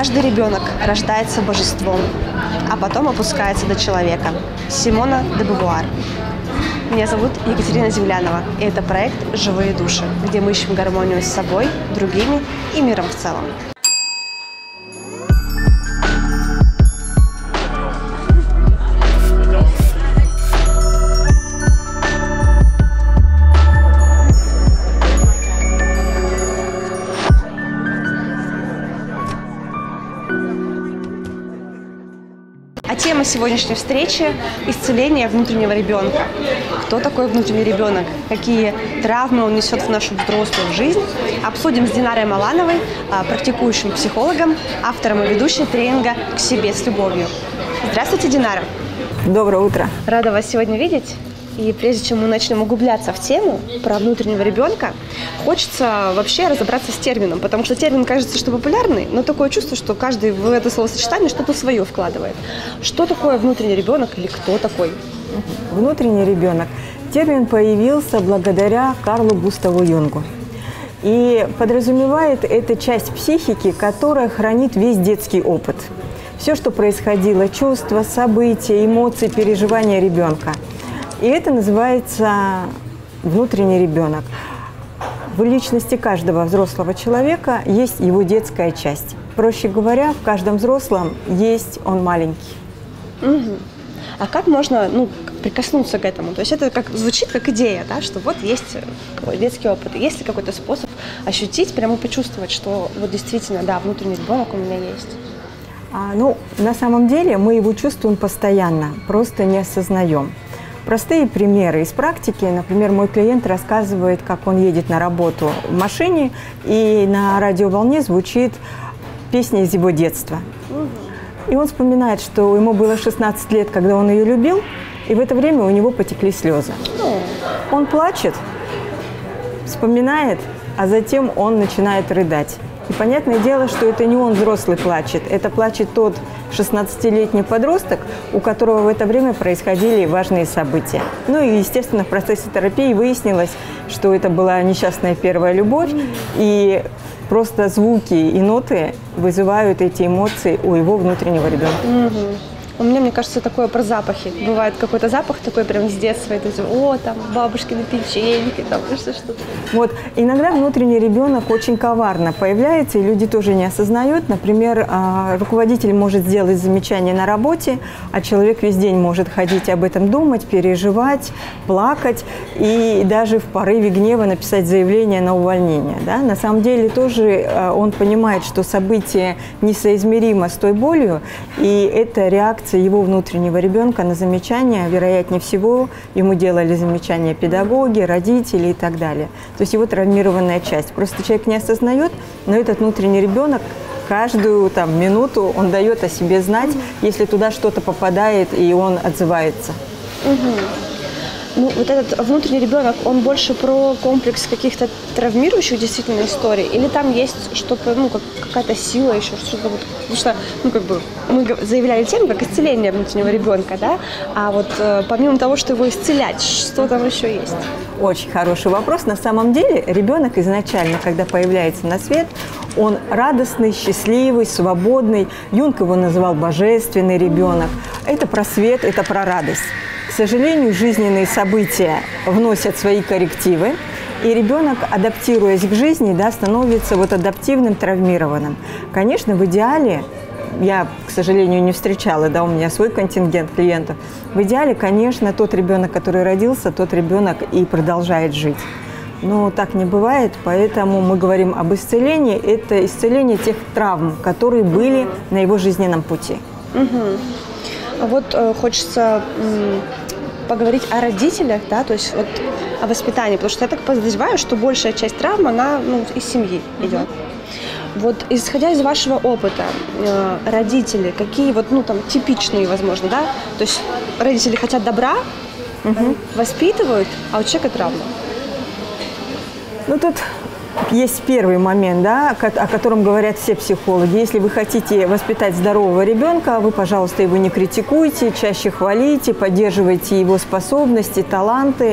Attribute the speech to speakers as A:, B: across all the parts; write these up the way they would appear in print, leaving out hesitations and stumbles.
A: Каждый ребенок рождается божеством, а потом опускается до человека. Симона де Бувуар. Меня зовут Екатерина Землянова, и это проект «Живые души», где мы ищем гармонию с собой, другими и миром в целом. А тема сегодняшней встречи – исцеление внутреннего ребенка. Кто такой внутренний ребенок? Какие травмы он несет в нашу взрослую жизнь? Обсудим с Динарой Малановой, практикующим психологом, автором и ведущей тренинга «К себе с любовью». Здравствуйте, Динара.
B: Доброе утро.
A: Рада вас сегодня видеть. И прежде чем мы начнем углубляться в тему про внутреннего ребенка, хочется вообще разобраться с термином, потому что термин кажется, что популярный, но такое чувство, что каждый в это словосочетание что-то свое вкладывает. Что такое внутренний ребенок или кто такой?
B: Внутренний ребенок. Термин появился благодаря Карлу Густаву Юнгу. И подразумевает это часть психики, которая хранит весь детский опыт. Все, что происходило, чувства, события, эмоции, переживания ребенка. И это называется внутренний ребенок. В личности каждого взрослого человека есть его детская часть. Проще говоря, в каждом взрослом есть он маленький.
A: Угу. А как можно прикоснуться к этому? То есть это звучит как идея, да, что вот есть детский опыт. Есть ли какой-то способ ощутить, прямо почувствовать, что вот действительно, да, внутренний ребенок у меня есть?
B: На самом деле мы его чувствуем постоянно, просто не осознаем. Простые примеры из практики. Например, мой клиент рассказывает, как он едет на работу в машине, и на радиоволне звучит песня из его детства. И он вспоминает, что ему было 16 лет, когда он ее любил, и в это время у него потекли слезы. Он плачет, вспоминает, а затем он начинает рыдать. И понятное дело, что это не он взрослый плачет, это плачет тот 16-летний подросток, у которого в это время происходили важные события. И, естественно, в процессе терапии выяснилось, что это была несчастная первая любовь, и просто звуки и ноты вызывают эти эмоции у его внутреннего ребенка.
A: У меня, мне кажется, такое про запахи. Бывает какой-то запах такой прям с детства, это там бабушкины печеньки, там что-то.
B: Вот, иногда внутренний ребенок очень коварно появляется, и люди тоже не осознают. Например, руководитель может сделать замечание на работе, а человек весь день может ходить об этом думать, переживать, плакать и даже в порыве гнева написать заявление на увольнение. Да? На самом деле тоже он понимает, что событие несоизмеримо с той болью, и это реакция его внутреннего ребенка на замечания, вероятнее всего, ему делали замечания педагоги, родители и так далее. То есть его травмированная часть. Просто человек не осознает, но этот внутренний ребенок каждую минуту он дает о себе знать, если туда что-то попадает, и он отзывается.
A: Вот этот внутренний ребенок, он больше про комплекс каких-то травмирующих действительно историй? Или там есть что-то, какая-то сила еще, что-то вот, потому что, мы заявляли тему как исцеление внутреннего ребенка, да? А вот помимо того, что его исцелять, что там еще есть?
B: Очень хороший вопрос. На самом деле ребенок изначально, когда появляется на свет, он радостный, счастливый, свободный. Юнг его называл божественный ребенок. Это про свет, это про радость. К сожалению, жизненные события вносят свои коррективы, и ребенок, адаптируясь к жизни, становится адаптивным, травмированным. Конечно, в идеале, я, к сожалению, не встречала, у меня свой контингент клиентов, в идеале, конечно, тот ребенок, который родился, тот ребенок и продолжает жить. Но так не бывает, поэтому мы говорим об исцелении. Это исцеление тех травм, которые были на его жизненном пути.
A: Хочется поговорить о родителях, да, то есть о воспитании, потому что я так подозреваю, что большая часть травм, она из семьи идет. Исходя из вашего опыта, родители, какие типичные, возможно, да, то есть родители хотят добра, воспитывают, а у человека травма.
B: Тут есть первый момент, да, о котором говорят все психологи. Если вы хотите воспитать здорового ребенка, вы, пожалуйста, его не критикуйте, чаще хвалите, поддерживайте его способности, таланты.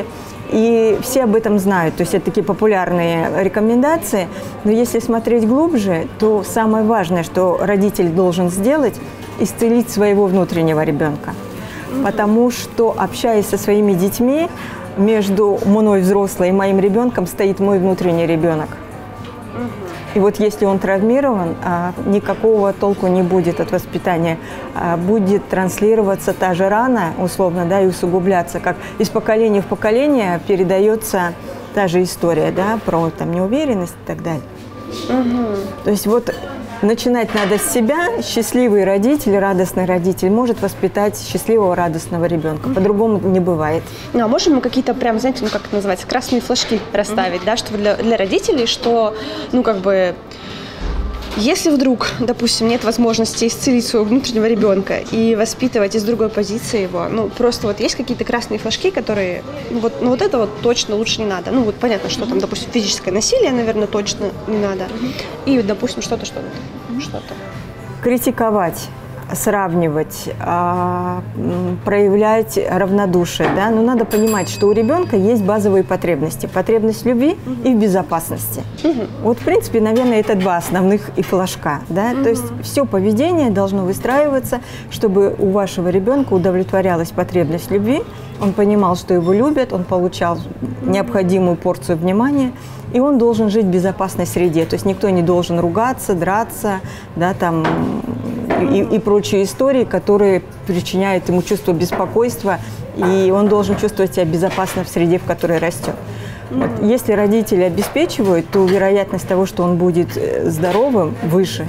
B: И все об этом знают, то есть это такие популярные рекомендации. Но если смотреть глубже, то самое важное, что родитель должен сделать, исцелить своего внутреннего ребенка. Потому что, общаясь со своими детьми, между мной, взрослой, и моим ребенком стоит мой внутренний ребенок. И вот если он травмирован, никакого толку не будет от воспитания. Будет транслироваться та же рана, условно, да, и усугубляться, как из поколения в поколение передается та же история, да, про там, неуверенность и так далее. То есть вот начинать надо с себя. Счастливый родитель, радостный родитель может воспитать счастливого, радостного ребенка. По-другому не бывает.
A: Ну, а можем мы какие-то прям, знаете, ну как это называется, красные флажки расставить, да, что для родителей, что, ну как бы, если вдруг, допустим, нет возможности исцелить своего внутреннего ребенка и воспитывать из другой позиции его, ну просто вот есть какие-то красные флажки, которые, ну вот это вот точно лучше не надо. Ну вот понятно, что там, допустим, физическое насилие, наверное, точно не надо. И, допустим, что-то.
B: Критиковать, сравнивать, проявлять равнодушие. Да? Но надо понимать, что у ребенка есть базовые потребности. Потребность в любви и в безопасности. Вот, в принципе, наверное, это два основных и флажка. Да? То есть все поведение должно выстраиваться, чтобы у вашего ребенка удовлетворялась потребность в любви, он понимал, что его любят, он получал необходимую порцию внимания, и он должен жить в безопасной среде. То есть никто не должен ругаться, драться, да, там, и прочие истории, которые причиняют ему чувство беспокойства, и он должен чувствовать себя безопасно в среде, в которой растет. Вот. Если родители обеспечивают, то вероятность того, что он будет здоровым, выше.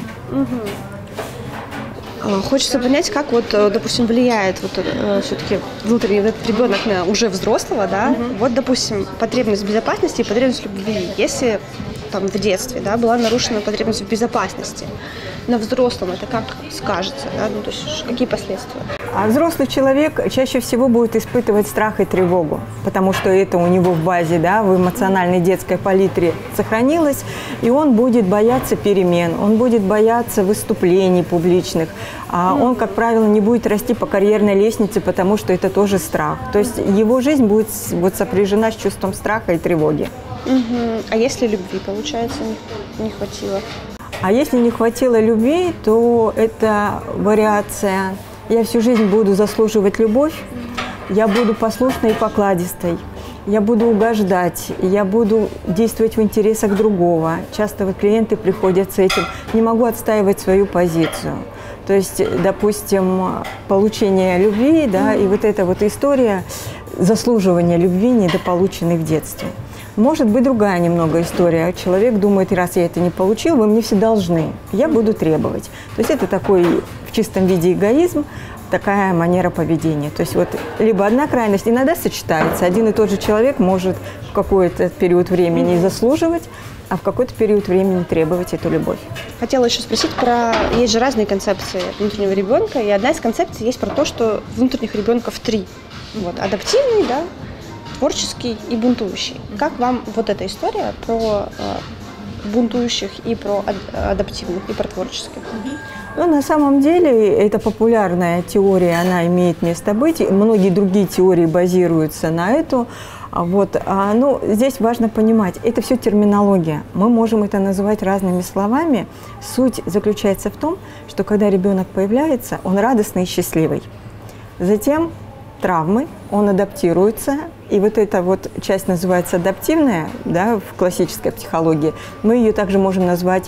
A: Хочется понять, как вот, допустим, влияет вот все-таки внутренний этот ребенок на уже взрослого, да? Вот, допустим, потребность в безопасности и потребность в любви. Если там в детстве, да, была нарушена потребность в безопасности, на взрослом это как скажется, да? Ну, то есть какие последствия?
B: А взрослый человек чаще всего будет испытывать страх и тревогу, потому что это у него в базе, да, в эмоциональной детской палитре сохранилось, и он будет бояться перемен, он будет бояться выступлений публичных, он, как правило, не будет расти по карьерной лестнице, потому что это тоже страх. То есть его жизнь будет вот сопряжена с чувством страха и тревоги.
A: А если любви, получается, не хватило?
B: А если не хватило любви, то это вариация. Я всю жизнь буду заслуживать любовь, я буду послушной и покладистой, я буду угождать, я буду действовать в интересах другого. Часто вот клиенты приходят с этим, не могу отстаивать свою позицию. То есть, допустим, получение любви, да, и вот эта вот история заслуживания любви, недополученной в детстве. Может быть другая немного история. Человек думает, раз я это не получил, вы мне все должны, я буду требовать. То есть это такой в чистом виде эгоизм, такая манера поведения. То есть вот либо одна крайность иногда сочетается, один и тот же человек может в какой-то период времени заслуживать, а в какой-то период времени требовать эту любовь.
A: Хотела еще спросить про... Есть же разные концепции внутреннего ребенка, и одна из концепций есть про то, что внутренних ребенков 3. Вот, адаптивный, да, творческий и бунтующий. Как вам вот эта история про бунтующих и про адаптивных, и про творческих?
B: Ну, на самом деле, это популярная теория, она имеет место быть. Многие другие теории базируются на эту. Вот. Но здесь важно понимать, это все терминология. Мы можем это называть разными словами. Суть заключается в том, что когда ребенок появляется, он радостный и счастливый. Затем травмы, он адаптируется. И вот эта вот часть называется адаптивная, да, в классической психологии. Мы ее также можем назвать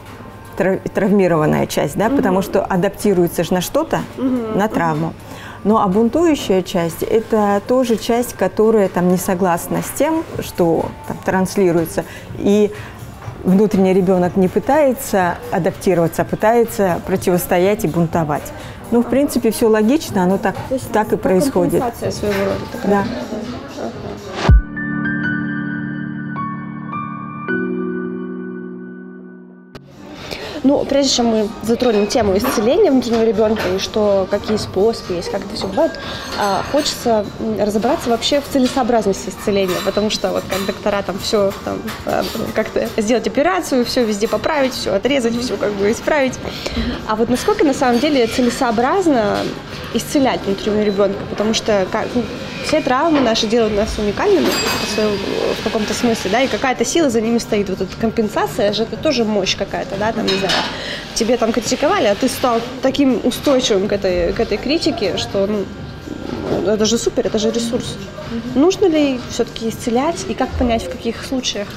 B: травмированная часть, да, потому что адаптируется же на что-то, на травму. Но а бунтующая часть – это тоже часть, которая там не согласна с тем, что там транслируется. И внутренний ребенок не пытается адаптироваться, а пытается противостоять и бунтовать. Ну, в принципе, все логично, оно так и происходит.
A: Компенсация своего рода такая.
B: Да.
A: Ну, прежде чем мы затронем тему исцеления внутреннего ребенка и какие способы есть, как это все бывает, хочется разобраться вообще в целесообразности исцеления, потому что вот как доктора там все как-то сделать операцию, все везде поправить, все отрезать, все как бы исправить. А вот насколько на самом деле целесообразно исцелять внутреннего ребенка, потому что все травмы наши делают нас уникальными в каком-то смысле, да, и какая-то сила за ними стоит. Вот эта компенсация же, это тоже мощь какая-то, да, там, не знаю, тебе там критиковали, а ты стал таким устойчивым к этой критике, что, ну, это же супер, это же ресурс. Нужно ли все-таки исцелять, и как понять, в каких случаях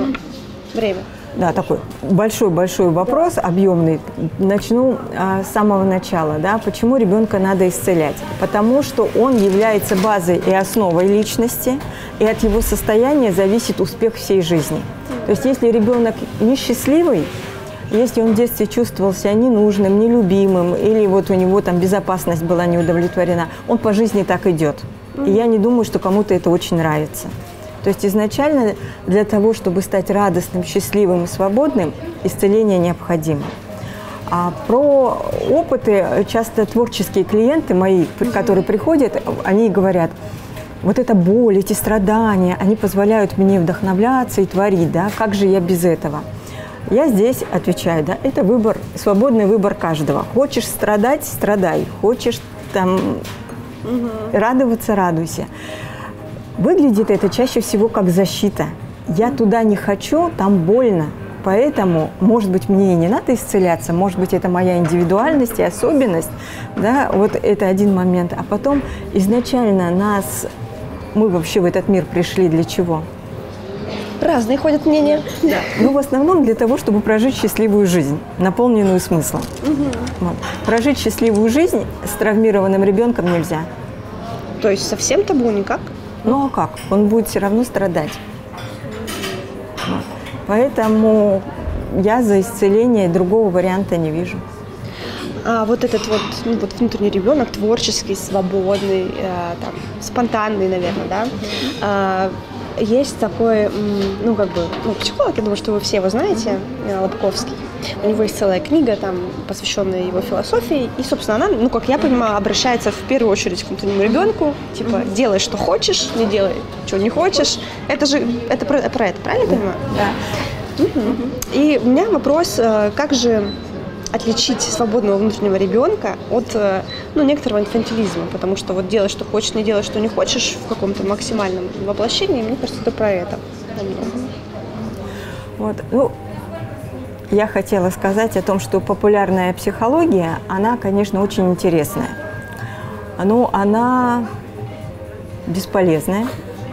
A: время?
B: Да, такой большой-большой вопрос, объемный. Начну с самого начала. Да? Почему ребенка надо исцелять? Потому что он является базой и основой личности, и от его состояния зависит успех всей жизни. То есть если ребенок несчастливый, если он в детстве чувствовал себя ненужным, нелюбимым, или вот у него там безопасность была не удовлетворена, он по жизни так идет. И я не думаю, что кому-то это очень нравится. То есть изначально для того, чтобы стать радостным, счастливым и свободным, исцеление необходимо. А про опыты часто творческие клиенты мои, которые приходят, они говорят, вот эта боль, эти страдания, они позволяют мне вдохновляться и творить, да, как же я без этого? Я здесь отвечаю, да, это выбор, свободный выбор каждого. Хочешь страдать – страдай, хочешь там радоваться – радуйся. Выглядит это чаще всего как защита. Я туда не хочу, там больно. Поэтому, может быть, мне и не надо исцеляться, может быть, это моя индивидуальность и особенность. Да? Вот это один момент. А потом изначально мы вообще в этот мир пришли для чего?
A: Разные ходят мнения.
B: Да. Ну, в основном для того, чтобы прожить счастливую жизнь, наполненную смыслом. Вот. Прожить счастливую жизнь с травмированным ребенком нельзя.
A: То есть совсем табу никак?
B: Ну а как? Он будет все равно страдать. Вот. Поэтому я за исцеление, другого варианта не вижу.
A: А вот этот вот внутренний ребенок, творческий, свободный, спонтанный, наверное, да? Есть такой, психолог, я думаю, что вы все его знаете, Лобковский. У него есть целая книга, посвященная его философии. И, собственно, она, как я понимаю, обращается в первую очередь к внутреннему ребенку. Типа, делай, что хочешь, не делай, что не хочешь. Это про это, правильно я понимаю?
B: Да.
A: И у меня вопрос, как же отличить свободного внутреннего ребенка от некоторого инфантилизма, потому что вот делай, что хочешь, не делай, что не хочешь в каком-то максимальном воплощении, мне кажется, это про это.
B: Вот, я хотела сказать о том, что популярная психология, она, конечно, очень интересная, но она бесполезная,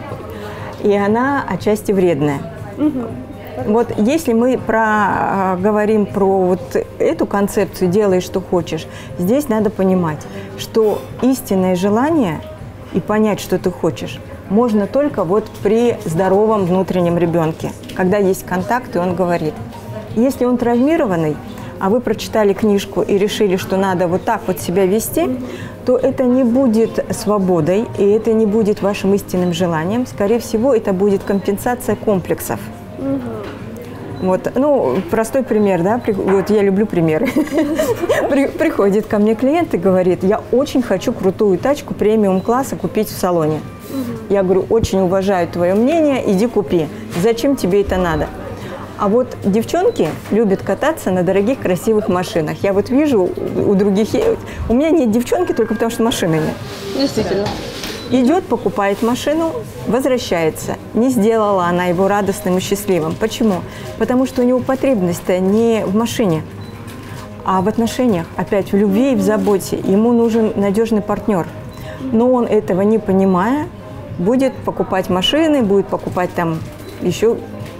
B: и она отчасти вредная. Вот если мы говорим про вот эту концепцию «делай, что хочешь», здесь надо понимать, что истинное желание и понять, что ты хочешь, можно только вот при здоровом внутреннем ребенке, когда есть контакт, и он говорит. Если он травмированный, а вы прочитали книжку и решили, что надо вот так вот себя вести, то это не будет свободой, и это не будет вашим истинным желанием. Скорее всего, это будет компенсация комплексов. Вот, простой пример, да, вот я люблю примеры. Приходит ко мне клиент и говорит, я очень хочу крутую тачку премиум-класса купить в салоне. Я говорю, очень уважаю твое мнение, иди купи. Зачем тебе это надо? А вот девчонки любят кататься на дорогих, красивых машинах. Я вот вижу у других, у меня нет девчонки только потому, что машины нет.
A: Действительно.
B: Идет, покупает машину, возвращается. Не сделала она его радостным и счастливым. Почему? Потому что у него потребность-то не в машине, а в отношениях. Опять в любви и в заботе. Ему нужен надежный партнер. Но он этого не понимая, будет покупать машины, будет покупать там еще...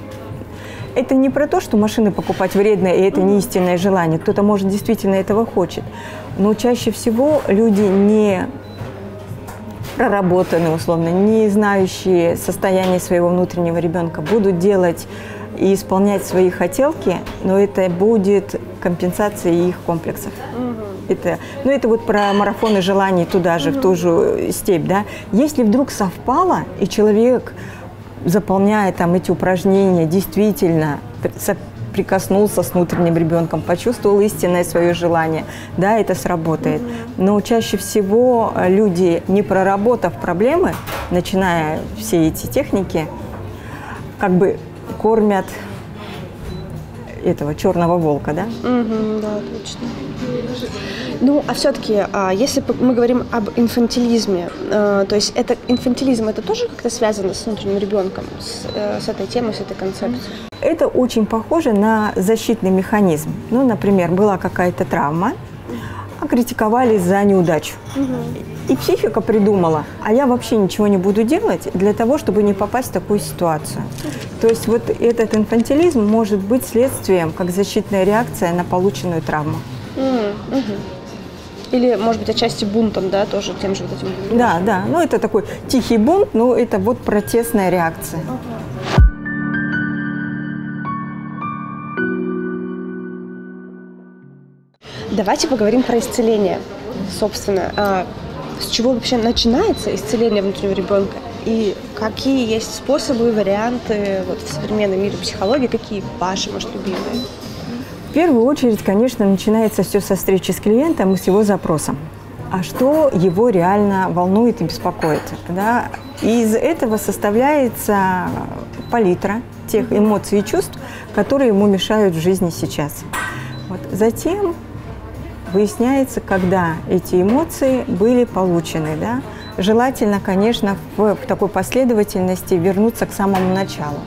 B: Это не про то, что машины покупать вредно, и это не истинное желание. Кто-то, может, действительно этого хочет. Но чаще всего люди не проработанные, условно, не знающие состояние своего внутреннего ребенка, будут делать и исполнять свои хотелки, но это будет компенсацией их комплексов. Это вот про марафоны желаний туда же, в ту же степь, да. Если вдруг совпало, и человек, заполняя там эти упражнения, действительно соприкоснулся с внутренним ребенком, почувствовал истинное свое желание, да, это сработает. Но чаще всего люди, не проработав проблемы, начиная все эти техники, как бы кормят этого черного волка, да?
A: Да, точно. Ну, а все-таки, если мы говорим об инфантилизме, то есть инфантилизм это тоже как-то связано с внутренним ребенком, с этой темой, с этой концепцией?
B: Это очень похоже на защитный механизм. Ну, например, была какая-то травма, а критиковали за неудачу. И психика придумала, а я вообще ничего не буду делать для того, чтобы не попасть в такую ситуацию. То есть вот этот инфантилизм может быть следствием, как защитная реакция на полученную травму.
A: Или, может быть, отчасти бунтом, да, тоже тем же вот этим бунтом?
B: Да, да. Ну, это такой тихий бунт, но это вот протестная реакция.
A: Давайте поговорим про исцеление, собственно. С чего вообще начинается исцеление внутреннего ребенка? И какие есть способы, варианты вот, в современном мире психологии, какие ваши, может, любимые?
B: В первую очередь, конечно, начинается все со встречи с клиентом и с его запросом. А что его реально волнует и беспокоит? Да? Из этого составляется палитра тех эмоций и чувств, которые ему мешают в жизни сейчас. Вот. Затем выясняется, когда эти эмоции были получены. Да? Желательно, конечно, в такой последовательности вернуться к самому началу.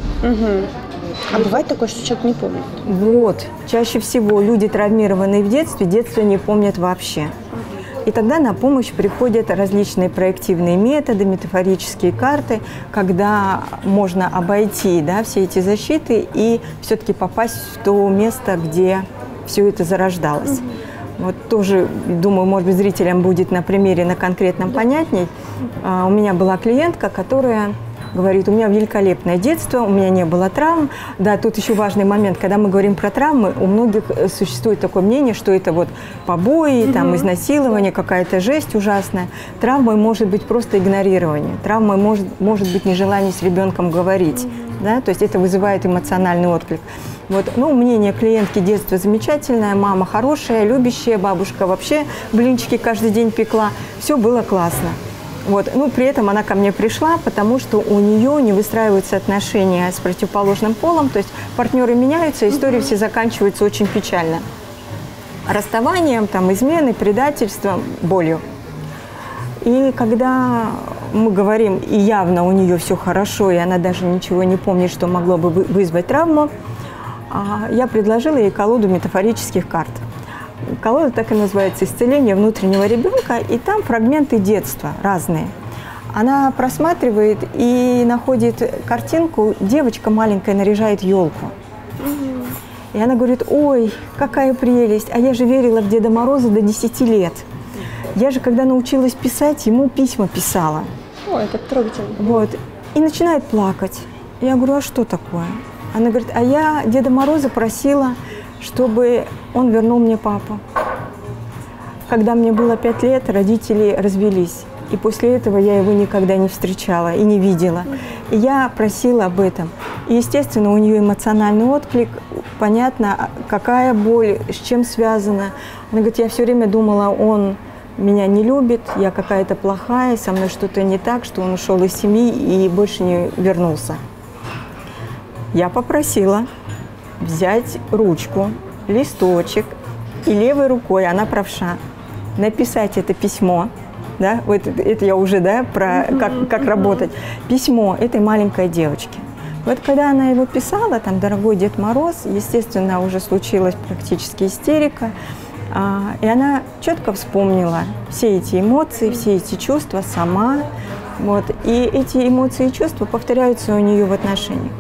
A: А бывает такое, что человек не помнит?
B: Вот. Чаще всего люди, травмированные в детстве, детство не помнят вообще. И тогда на помощь приходят различные проективные методы, метафорические карты, когда можно обойти, да, все эти защиты и все-таки попасть в то место, где все это зарождалось. Вот тоже, думаю, может быть, зрителям будет на примере, на конкретном понятней. У меня была клиентка, которая говорит, у меня великолепное детство, у меня не было травм. Да, тут еще важный момент, когда мы говорим про травмы, у многих существует такое мнение, что это вот побои, там, изнасилование, какая-то жесть ужасная. Травмой может быть просто игнорирование, травмой может быть нежелание с ребенком говорить. Да? То есть это вызывает эмоциональный отклик. Вот, ну, мнение клиентки: детство замечательное, мама хорошая, любящая, бабушка вообще блинчики каждый день пекла, все было классно. Вот. Ну, при этом она ко мне пришла, потому что у нее не выстраиваются отношения с противоположным полом, то есть партнеры меняются, истории все заканчиваются очень печально. Расставанием, там, изменой, предательством, болью. И когда мы говорим, и явно у нее все хорошо, и она даже ничего не помнит, что могло бы вызвать травму, я предложила ей колоду метафорических карт. Колода так и называется «Исцеление внутреннего ребенка», и там фрагменты детства разные. Она просматривает и находит картинку, девочка маленькая наряжает елку. И она говорит: ой, какая прелесть, а я же верила в Деда Мороза до 10 лет. Я же, когда научилась писать, ему письма писала.
A: Ой, как трогательно.
B: Вот. И начинает плакать. Я говорю: а что такое? Она говорит: а я Деда Мороза просила, чтобы он вернул мне папу. Когда мне было 5 лет, родители развелись. И после этого я его никогда не встречала и не видела. И я просила об этом. И, естественно, у нее эмоциональный отклик. Понятно, какая боль, с чем связана. Она говорит: я все время думала, он меня не любит, я какая-то плохая, со мной что-то не так, что он ушел из семьи и больше не вернулся. Я попросила взять ручку, листочек и левой рукой, она правша, написать это письмо. Да, вот это я уже, да, про как работать. Письмо этой маленькой девочке. Вот когда она его писала, там: дорогой Дед Мороз, естественно, уже случилась практически истерика. И она четко вспомнила все эти эмоции, все эти чувства сама. Вот, и эти эмоции и чувства повторяются у нее в отношениях.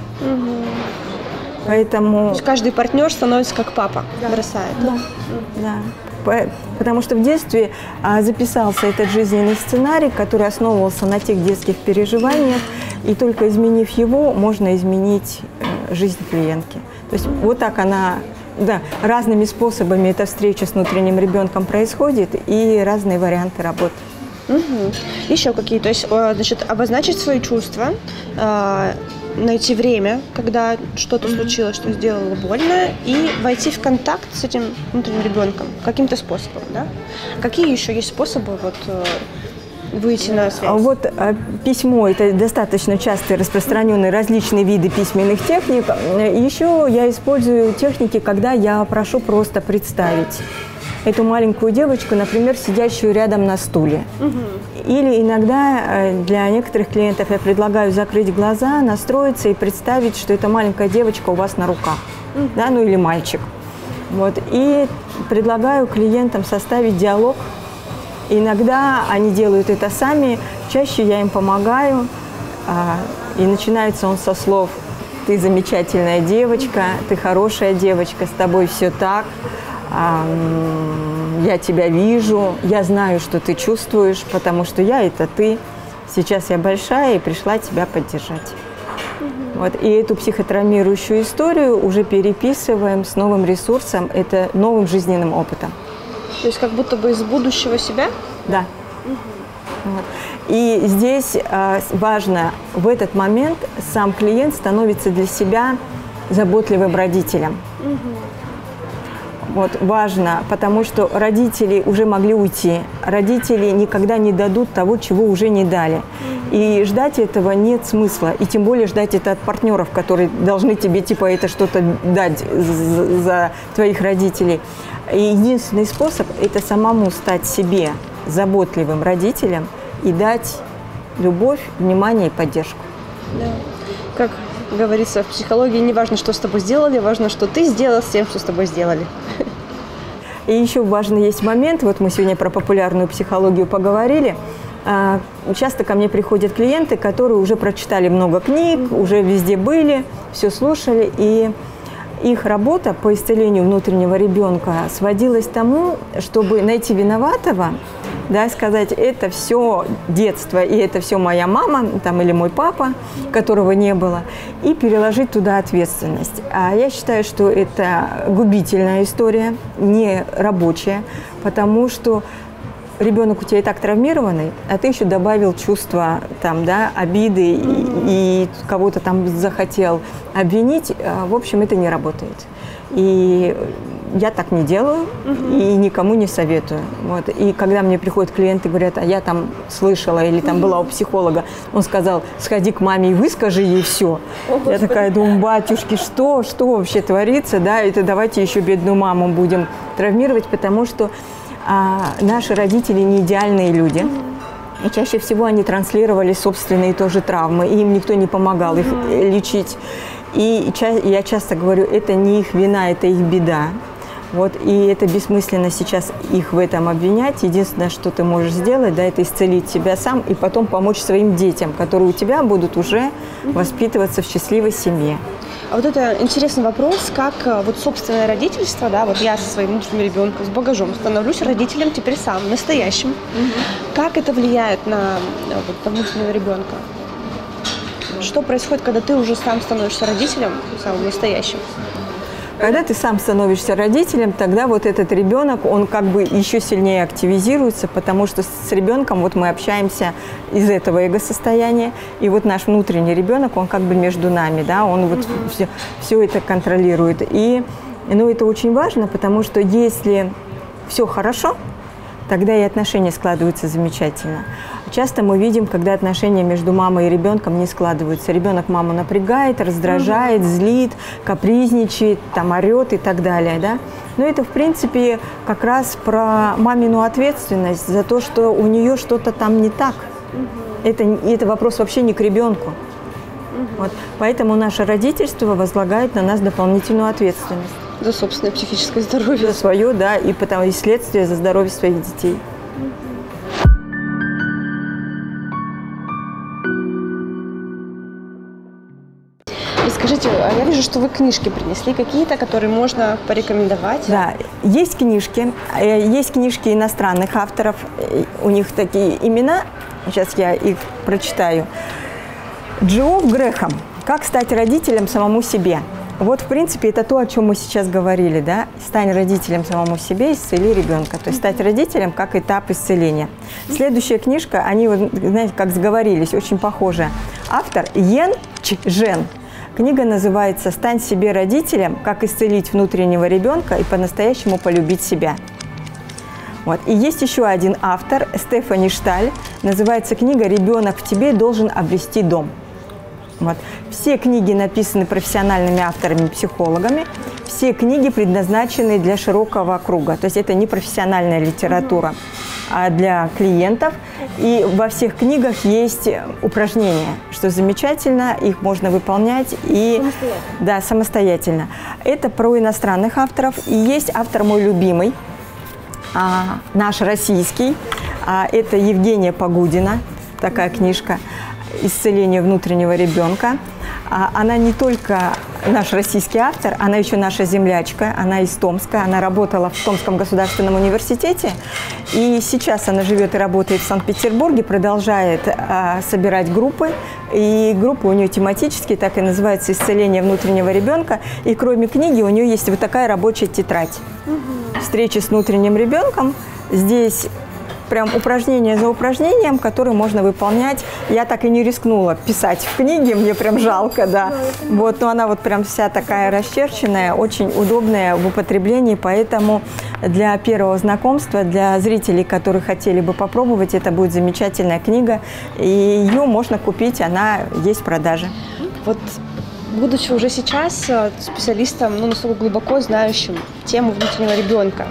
B: Поэтому... То
A: есть каждый партнер становится как папа, бросает.
B: Да, да. Потому что в детстве записался этот жизненный сценарий, который основывался на тех детских переживаниях, и только изменив его, можно изменить жизнь клиентки. То есть вот так она, да, разными способами эта встреча с внутренним ребенком происходит, и разные варианты работы.
A: Еще какие? То есть, значит, обозначить свои чувства, найти время, когда что-то случилось, что сделало больно, и войти в контакт с этим внутренним ребенком каким-то способом, да? Какие еще есть способы вот выйти на связь?
B: Вот письмо – это достаточно часто распространенные различные виды письменных техник. Еще я использую техники, когда я прошу просто представить эту маленькую девочку, например, сидящую рядом на стуле. Или иногда для некоторых клиентов я предлагаю закрыть глаза, настроиться и представить, что эта маленькая девочка у вас на руках, да, ну или мальчик. Вот. И предлагаю клиентам составить диалог. Иногда они делают это сами, чаще я им помогаю. И начинается он со слов: «Ты замечательная девочка, ты хорошая девочка, с тобой все так. Я тебя вижу, я знаю, что ты чувствуешь, потому что я – это ты. Сейчас я большая и пришла тебя поддержать». Вот. И эту психотравмирующую историю уже переписываем с новым ресурсом, это новым жизненным опытом.
A: То есть как будто бы из будущего себя?
B: Да. Вот. И здесь важно, в этот момент сам клиент становится для себя заботливым родителем. Вот, важно, потому что родители уже могли уйти, родители никогда не дадут того, чего уже не дали. И ждать этого нет смысла, и тем более ждать это от партнеров, которые должны тебе типа это что-то дать за твоих родителей. И единственный способ – это самому стать себе заботливым родителем и дать любовь, внимание и поддержку.
A: Да. Как говорится в психологии, не важно, что с тобой сделали, важно, что ты сделал с тем, что с тобой сделали.
B: И еще важный есть момент, вот мы сегодня про популярную психологию поговорили. Часто ко мне приходят клиенты, которые уже прочитали много книг, уже везде были, все слушали, и их работа по исцелению внутреннего ребенка сводилась к тому, чтобы найти виноватого, да, сказать, это все детство, и это все моя мама там, или мой папа, которого не было, и переложить туда ответственность. А я считаю, что это губительная история, не рабочая, потому что ребенок у тебя и так травмированный, а ты еще добавил чувство там, да, обиды и кого-то там захотел обвинить. В общем, это не работает. И я так не делаю и никому не советую. Вот. И когда мне приходят клиенты и говорят, а я там слышала или там была у психолога, он сказал, сходи к маме и выскажи ей все. Я такая думаю, батюшки, что вообще творится? Да? Это давайте еще бедную маму будем травмировать, потому что наши родители не идеальные люди. И чаще всего они транслировали собственные тоже травмы, и им никто не помогал их лечить. И я часто говорю, это не их вина, это их беда. Вот, и это бессмысленно сейчас их в этом обвинять. Единственное, что ты можешь сделать, да, это исцелить себя сам и потом помочь своим детям, которые у тебя будут уже воспитываться в счастливой семье.
A: А вот это интересный вопрос, как вот собственное родительство, да, вот я со своим внутренним ребенком, с багажом становлюсь родителем теперь сам, настоящим. Как это влияет на внутреннего ребенка? Что происходит, когда ты уже сам становишься родителем, самым настоящим?
B: Когда ты сам становишься родителем, тогда вот этот ребенок, он как бы еще сильнее активизируется, потому что с ребенком вот мы общаемся из этого эго-состояния, и вот наш внутренний ребенок, он как бы между нами, да, он вот все это контролирует. И это очень важно, потому что если все хорошо, тогда и отношения складываются замечательно. Часто мы видим, когда отношения между мамой и ребенком не складываются. Ребенок маму напрягает, раздражает, злит, капризничает, там, орет и так далее. Да? Но это, в принципе, как раз про мамину ответственность за то, что у нее что-то там не так. Это вопрос вообще не к ребенку. Вот. Поэтому наше родительство возлагает на нас дополнительную ответственность.
A: За собственное психическое здоровье.
B: За свое, да, и следствие за здоровье своих детей.
A: Скажите, я вижу, что вы книжки принесли какие-то, которые можно порекомендовать.
B: Да, есть книжки иностранных авторов, у них такие имена, сейчас я их прочитаю. Джиофф Грэхэм «Как стать родителем самому себе». Вот, в принципе, это то, о чем мы сейчас говорили, да? Стань родителем самому себе, исцели ребенка. То есть стать родителем как этап исцеления. Следующая книжка, они, знаете, как сговорились, очень похожая. Автор Йен Чжен. Книга называется «Стань себе родителем. Как исцелить внутреннего ребенка и по-настоящему полюбить себя». Вот. И есть еще один автор, Стефани Шталь. Называется книга «Ребенок в тебе должен обрести дом». Вот. Все книги написаны профессиональными авторами-психологами. Все книги предназначены для широкого круга. То есть это не профессиональная литература, а для клиентов. И во всех книгах есть упражнения, что замечательно, их можно выполнять и да, самостоятельно. Это про иностранных авторов. И есть автор мой любимый, наш российский. Это Евгения Погудина, такая книжка «Исцеление внутреннего ребенка». Она не только наш российский автор, она еще наша землячка, она из Томска, она работала в Томском государственном университете, и сейчас она живет и работает в Санкт-Петербурге, продолжает собирать группы, и группы у нее тематические, так и называется «Исцеление внутреннего ребенка», и кроме книги у нее есть вот такая рабочая тетрадь. Встречи с внутренним ребенком, здесь прям упражнение за упражнением, которые можно выполнять. Я так и не рискнула писать в книге, мне прям жалко, да. Вот, но она вот прям вся такая расчерченная, очень удобная в употреблении, поэтому для первого знакомства, для зрителей, которые хотели бы попробовать, это будет замечательная книга, и ее можно купить, она есть в продаже.
A: Вот, будучи уже сейчас специалистом, ну, настолько глубоко знающим тему внутреннего ребенка,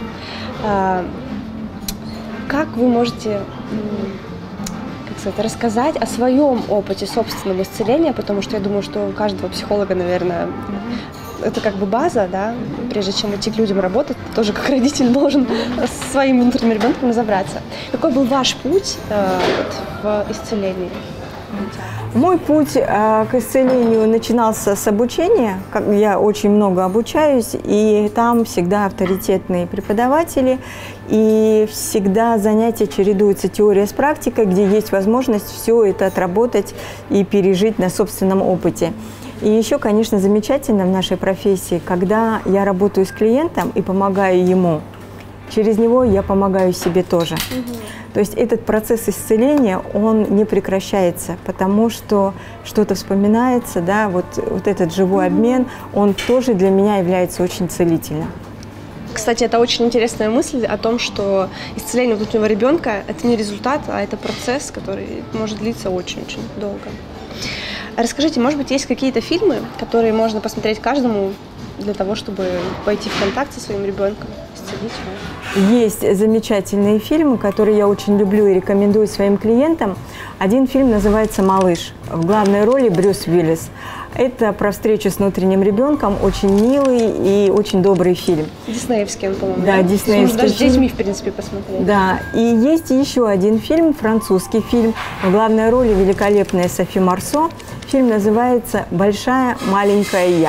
A: как вы можете, как сказать, рассказать о своем опыте собственного исцеления, потому что я думаю, что у каждого психолога, наверное, это как бы база, да, прежде чем идти к людям работать, ты тоже как родитель должен со своим внутренним ребенком разобраться. Какой был ваш путь в исцелении?
B: Мой путь к исцелению начинался с обучения. Я очень много обучаюсь, и там всегда авторитетные преподаватели, и всегда занятия чередуются теория с практикой, где есть возможность все это отработать и пережить на собственном опыте. И еще, конечно, замечательно в нашей профессии, когда я работаю с клиентом и помогаю ему, через него я помогаю себе тоже. То есть этот процесс исцеления, он не прекращается, потому что что-то вспоминается, да, вот этот живой обмен, он тоже для меня является очень целительным.
A: Кстати, это очень интересная мысль о том, что исцеление внутреннего ребенка – это не результат, а это процесс, который может длиться очень-очень долго. Расскажите, может быть, есть какие-то фильмы, которые можно посмотреть каждому для того, чтобы пойти в контакт со своим ребенком, исцелить его?
B: Есть замечательные фильмы, которые я очень люблю и рекомендую своим клиентам. Один фильм называется «Малыш». В главной роли Брюс Уиллис. Это про встречу с внутренним ребенком, очень милый и очень добрый фильм.
A: Диснеевский он, по-моему.
B: Да, диснеевский.
A: Можно даже с детьми, в принципе, посмотреть.
B: Да, и есть еще один фильм, французский фильм. В главной роли великолепная Софи Марсо. Фильм называется «Большая маленькая я».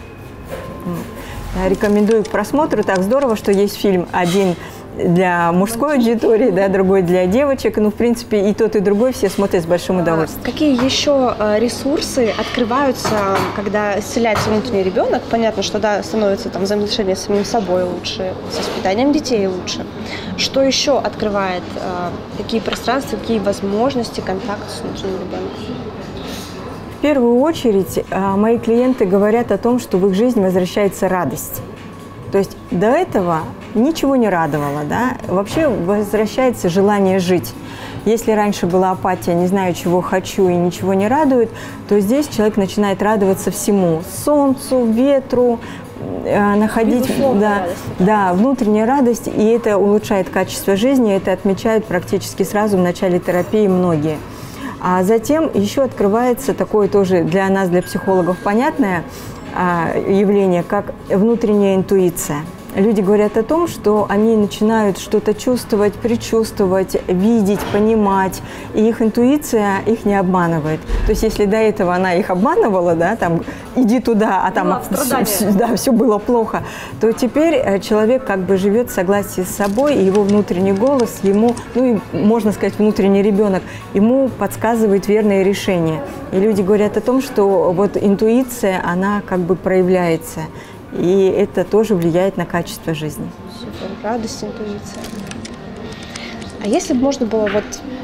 B: Рекомендую к просмотру. Так здорово, что есть фильм один для мужской аудитории, да, другой для девочек. Ну, в принципе, и тот, и другой все смотрят с большим удовольствием.
A: Какие еще ресурсы открываются, когда исцеляется внутренний ребенок? Понятно, что да, становится там взаимоотношения с самим собой лучше, с воспитанием детей лучше. Что еще открывает? Какие пространства, какие возможности контакта с внутренним ребенком?
B: В первую очередь мои клиенты говорят о том, что в их жизнь возвращается радость. То есть до этого ничего не радовало, да? Вообще возвращается желание жить. Если раньше была апатия, не знаю, чего хочу и ничего не радует, то здесь человек начинает радоваться всему. Солнцу, ветру, находить внутренняя радость, и это улучшает качество жизни, это отмечают практически сразу в начале терапии многие. А затем еще открывается такое тоже для нас, для психологов, понятное явление, как внутренняя интуиция. Люди говорят о том, что они начинают что-то чувствовать, предчувствовать, видеть, понимать, и их интуиция их не обманывает. То есть если до этого она их обманывала, да, там, иди туда, а там все было плохо, то теперь человек как бы живет в согласии с собой, и его внутренний голос ему, ну и, можно сказать, внутренний ребенок, ему подсказывает верное решение. И люди говорят о том, что вот интуиция, она как бы проявляется. И это тоже влияет на качество жизни.
A: Супер, радость, интуиция. А если бы можно было вот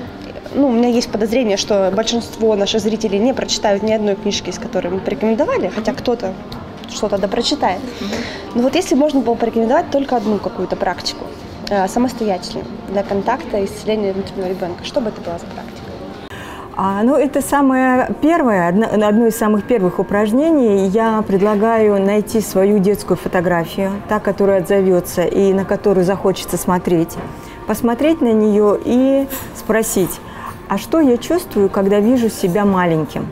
A: ну, у меня есть подозрение, что большинство наших зрителей не прочитают ни одной книжки, из которой мы порекомендовали, хотя кто-то что-то да прочитает. Но вот если можно было порекомендовать только одну какую-то практику, самостоятельную, для контакта и исцеления внутреннего ребенка, что бы это была за практика?
B: Ну, это самое первое, одно из самых первых упражнений. Я предлагаю найти свою детскую фотографию, та, которая отзовется и на которую захочется смотреть, посмотреть на нее и спросить, а что я чувствую, когда вижу себя маленьким?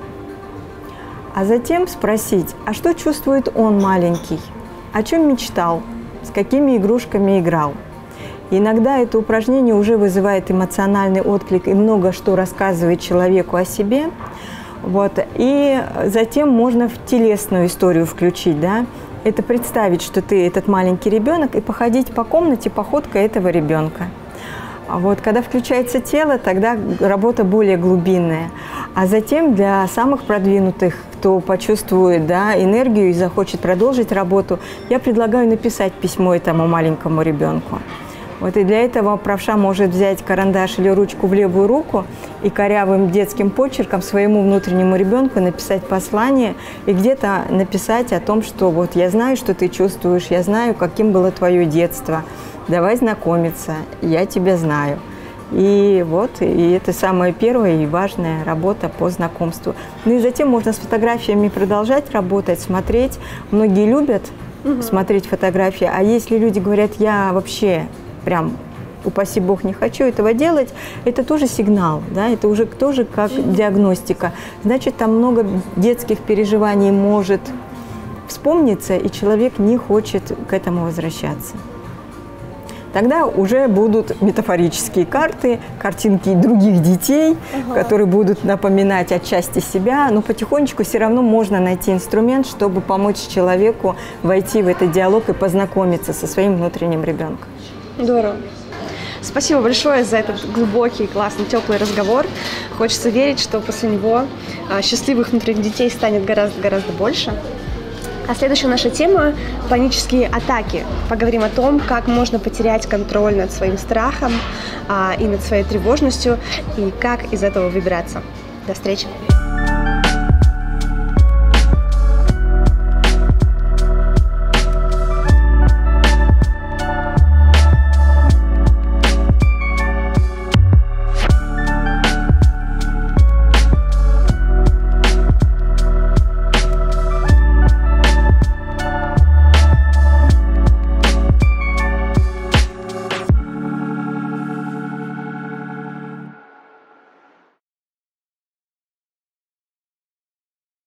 B: А затем спросить, а что чувствует он маленький? О чем мечтал? С какими игрушками играл? Иногда это упражнение уже вызывает эмоциональный отклик и много что рассказывает человеку о себе. Вот. И затем можно в телесную историю включить, да? Это представить, что ты этот маленький ребенок, и походить по комнате походкой этого ребенка. Вот. Когда включается тело, тогда работа более глубинная. А затем для самых продвинутых, кто почувствует, да, энергию и захочет продолжить работу, я предлагаю написать письмо этому маленькому ребенку. Вот и для этого правша может взять карандаш или ручку в левую руку и корявым детским почерком своему внутреннему ребенку написать послание и где-то написать о том, что вот я знаю, что ты чувствуешь, я знаю, каким было твое детство, давай знакомиться, я тебя знаю. И вот, и это самая первая и важная работа по знакомству. Ну и затем можно с фотографиями продолжать работать, смотреть. Многие любят смотреть фотографии, а если люди говорят, я вообще прям, упаси бог, не хочу этого делать, это тоже сигнал, да, это уже тоже как диагностика. Значит, там много детских переживаний может вспомниться, и человек не хочет к этому возвращаться. Тогда уже будут метафорические карты, картинки других детей, которые будут напоминать отчасти себя, но потихонечку все равно можно найти инструмент, чтобы помочь человеку войти в этот диалог и познакомиться со своим внутренним ребенком.
A: Здорово. Спасибо большое за этот глубокий, классный, теплый разговор. Хочется верить, что после него счастливых внутренних детей станет гораздо больше. А следующая наша тема – панические атаки. Поговорим о том, как можно потерять контроль над своим страхом и над своей тревожностью, и как из этого выбираться. До встречи!